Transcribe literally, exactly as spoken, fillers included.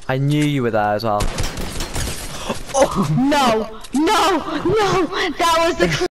I knew you were there as well. No, no, no! That was the